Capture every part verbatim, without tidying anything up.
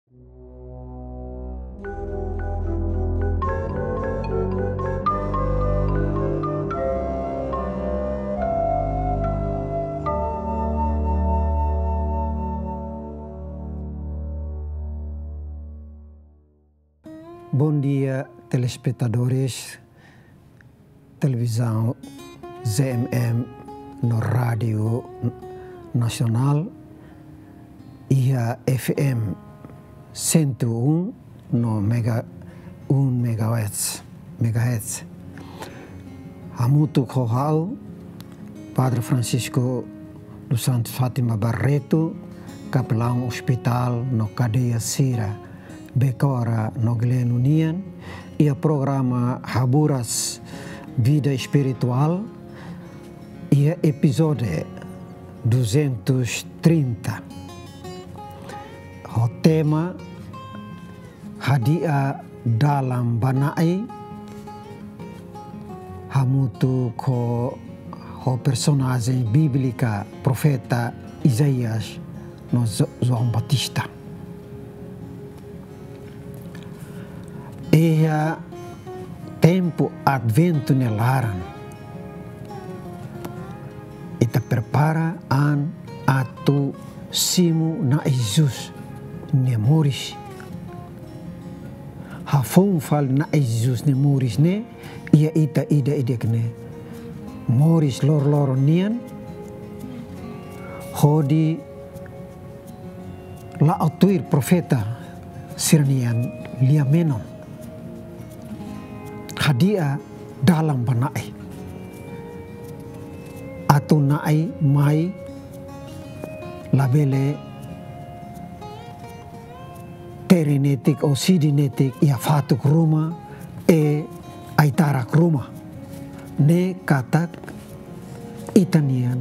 Bom dia, telespectadores, televisão Z M M no Rádio Nacional e a F M cento e um no mega, um megahertz. megahertz. Hamutu Kohau, Padre Francisco dos Santos Fátima Barreto, capelão hospital no Cadeia Sira, Becora no Glen Union, e o programa Haburas Vida Espiritual, e o episódio duzentos e trinta. O tema Hadia dalam Banai, hamutu ko o personagem bíblica profeta Isaías no João Batista. E a tempo advento nelaran, ita prepara an atu simu na Jesus ne moris. Hafon fal na Jesus ne moris ne, ia ita ida idek ne moris lor lor nian, hodi la atuir profeta sirnian lia menon. Hadia dalam banai atau naai mai labele terinetik o sidinetik ia fatuk rumah e aitarak rumah ne katak itanian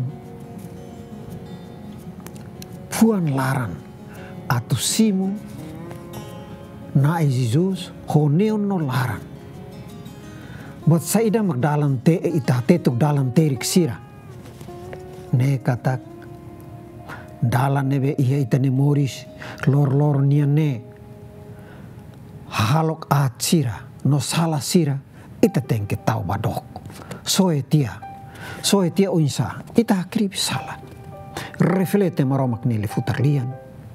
puan laran atau simu naai Jesus honeon no laran. Buat saida magdalam te ita tetuk dalam terik sira. Ne katak dalan nebe iya ita ne moris lor lor nian ne halok at sira no salah sira ita tengke tau badok. Soe tia soe tia unsa ita akrib salah. Reflete maromak nele futarlian.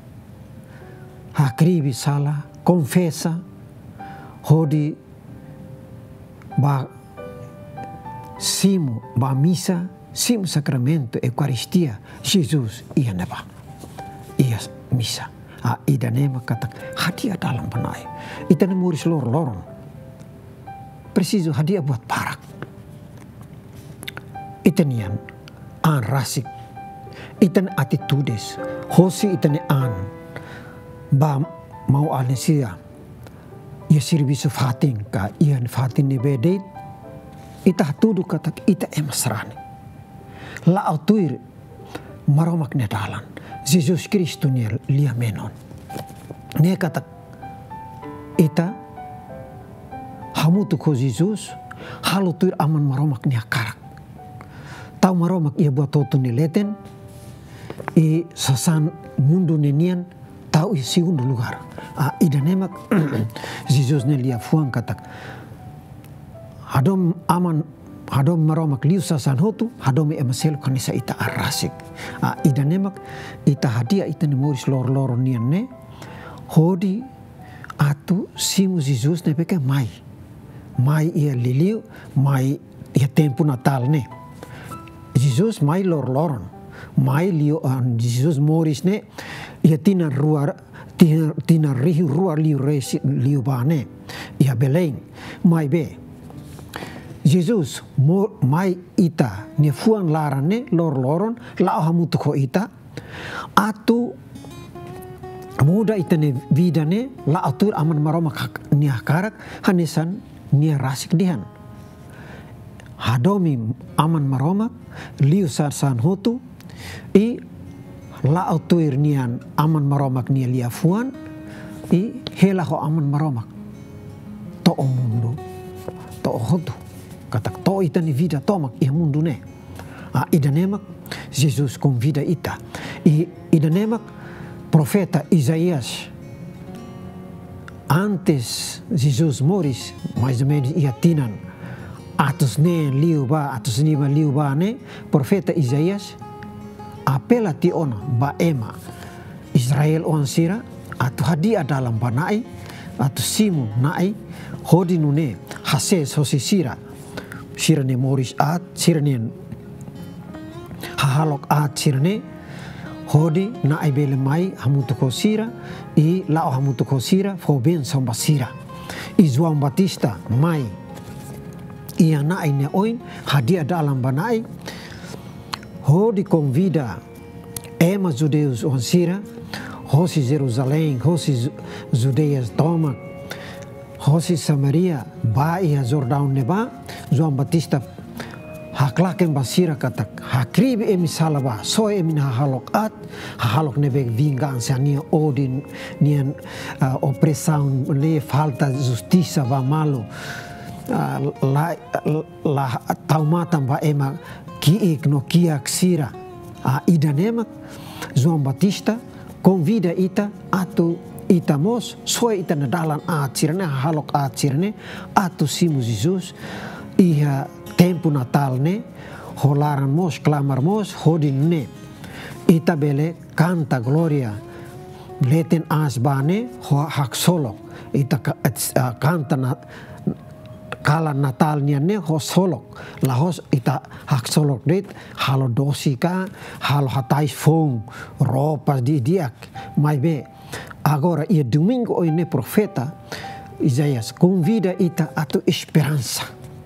Akribi salah confessa hodi ba simu ba misa simu sacramento Eucaristia Jesus ia neba ia misa a ida nema katak hadia dalam banai ita ne muris lor loron preciso hadia buat parak ita nian an rasik ita ne attitudes hosi ita ne an ba mau anesia ia serviço fatin ka ian fatin ne bedeit ita tudu katak ita emasrani la autuir maromak ne dalan Jesus Kristo ne lia menon ne katak ita hamutu ko Jesus halu tuir aman maromak ne karak tau maromak ia buat totu ne leten i sasan mundu ne nian tau i segundo lugar a ida nemak Jesus ne lia fuang katak hadom aman hadom maromak liu sasan hotu hadom emaselo kanisa ita arasik a ida nemak ita hadia ita ne moris lor lor nian ne hodi atu simu Jesus ne peke mai mai ia liliu mai ia tempo natal ne Jesus mai lor loron mai liu an Jesus moris ne ia tina ruar tina, tina rihu ruar liu resi liu bane ia beleng mai be Jesus mo, mai ita ne fuan laran ne lor loron la hamutu ko ita atu muda ita ne vida ne la atur aman maroma nia karak hanesan nia rasik dihan hadomi aman maroma liu sarsan hotu i la autuir nian aman maromak nia lia fuan i hela ho aman maromak to o mundo to o hotu katak to ita ni vida tomak ia mundo ne a ida nemak Jesus convida ita i ida nemak profeta Isaías antes Jesus moris, mais ou menos ia tinan atus ne liu ba, atus lima liu ba ne, profeta Isaías apela ti ona ba ema Israel on sira atu hadia dalam banai atu simu nai hodi nune hases hosi sira sira ne moris at sira ne hahalok at sira ne hodi nai bele mai hamutu ko sira i lao hamutu ko sira fo ben somba sira i João Batista mai ia nai ne oin hadia dalam banai hodi convida ema judeus on sira hosi Jerusalém, hosi Judeias toma, hosi Samaria, ba ia Jordão neba, João Batista haklaken basira katak, hakribi emi salaba, so emi na halok at, halok nebe vingança nia odin, nia uh, opressão, ne falta justiça ba malo, uh, la, la taumatan ba ema kiik no kiak sira, a uh, idanemak, João Batista convida ita atu ita mos soe ita na dalan atsirne halok atsirne atu simu Jesus iha tempo Natal ne holaran mos clamar mos hodin ne ita bele canta gloria leten asbane ho hak solo ita uh, canta na kala Natal nian ne ho solok lahos ita hak solok dit halo dosika halo hatais fong ropas di diak mai be agora ia domingo oi ne profeta Isaías convida ita atu esperança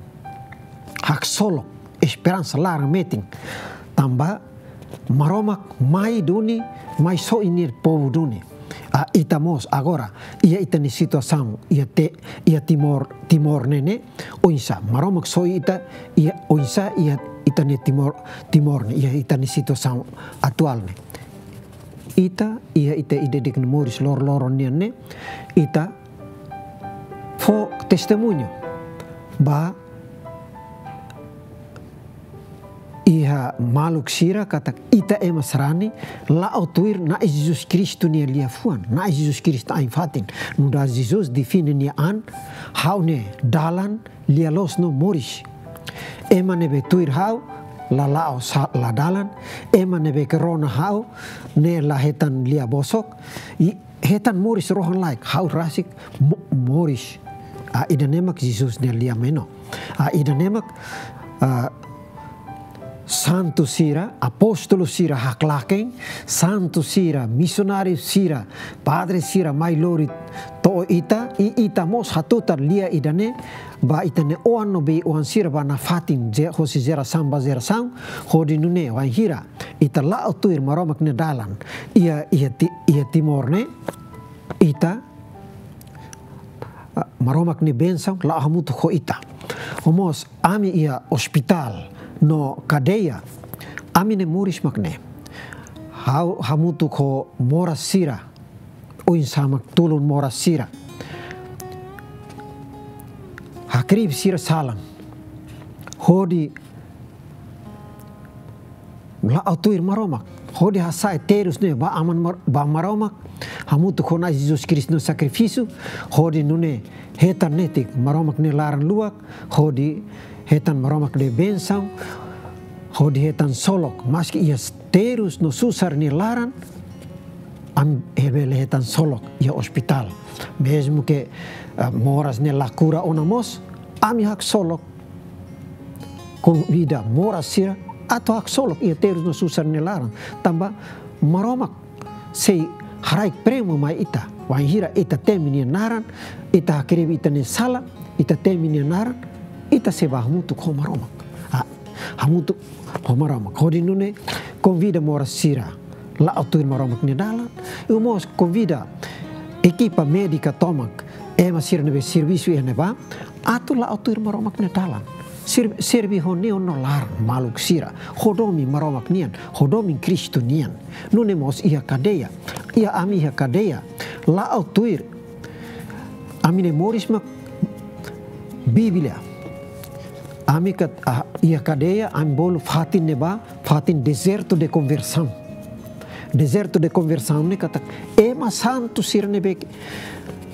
hak solok esperança larang meeting tamba maromak mai duni mai so inir povo duni a ita mos agora ia ita ni situação ia te ia timor timor nene oinsa maromak so ita ia oinsa ia ita ni timor timor ia ita ni situação atual ne ita ia ita ide de moris lor lor ne ita fo testemunho ba iha maluk sira katak ita ema sarani la autuir na Jesus Cristo nia lia fuan na Jesus Cristo ain fatin nuda Jesus define nia an hau ne dalan lia los no moris ema nebe tuir hau la lao sa la dalan ema nebe corona hau ne la hetan lia bosok i hetan moris rohan like hau rasik mo, moris a idanemak Jesus nia lia meno a idanemak uh, Santo sira, apostolo sira haklaken, santo sira, missionário sira, padre sira mai lori to ita, i ita mos hatutar lia idane, ba itane oan no be oan sira ba na fatin je hosi zera samba zera sang, hodi nune wan hira, ita la otuir maromak ne dalan, ia ia ti, ia timor ne, ita maromak ne bensang la hamutu ko ita, homos ami ia hospital. No kadeia amine moris makne hau hamutu ko mora sira oin samak tulun mora sira hakrib sira salang hodi la autuir maromak hodi hasai terus ne ba aman mar, ba maromak hamutu ko na Jesus Kristus no sakrifício hodi nune hetan netik maromak ne laran luak hodi hetan maromak de bensang hodi hetan solok maski ia terus no susar ni laran am hebele hetan solok ia hospital mesmo que uh, moras ne la cura onamos ami hak solok convida moras sira atau hak solok ia terus no susar ni laran tamba maromak sei harai premo mai ita wahira ita temini naran ita hakribi ita ne sala ita temini naran ita seba hamutu ko maromak ah, hamutu ko maromak hodi nune convida mora sira la autuir maromak ni dalan e mos convida equipa médica tomak ema sira nebe serviço e neba atu la autuir maromak ni dalan servi honi ono lar maluk sira hodomi maromak nian hodomi Kristo nian nune mos ia kadeia ia ami ia kadeia la autuir amine morismak Biblia Amikat uh, ia cadeia ambolo fatin neba fatin deserto de conversão deserto de conversão ne kata ema santo sir nebe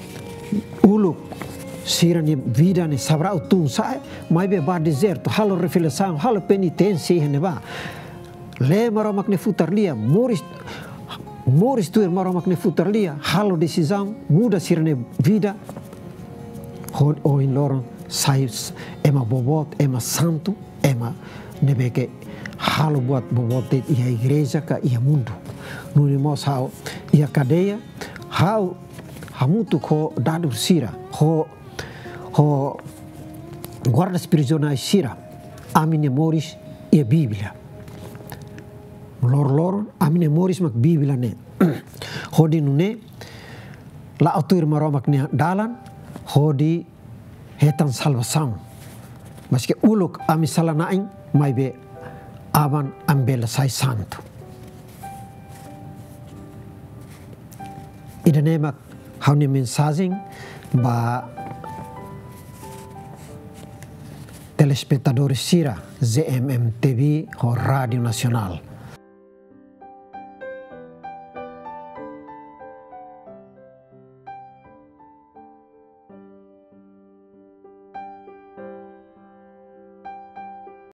uluk sira ni vida ni sabra utung sa mai be ba deserto halo reflexão halo penitência ne ba le maromak ne futarlia moris moris tuir maromak ne futarlia halo decisão muda sira ne vida hod o in loron sai ema bobot ema santo ema nebeke halo buat bobot de ia igreja ka ia mundo nuni mos hau ia cadeia hau hamutu ko dadur sira ho ho guardas prisionais sira amine moris ia biblia lor lor amine moris mak biblia ne hodi nune la autur maromak ne dalan hodi hetan salvação mas que uluk ami salanaing mai be aban ambela sai santo ida nemak haune mensagem ba telespectadores sira Z M M T V ho Radio Nacional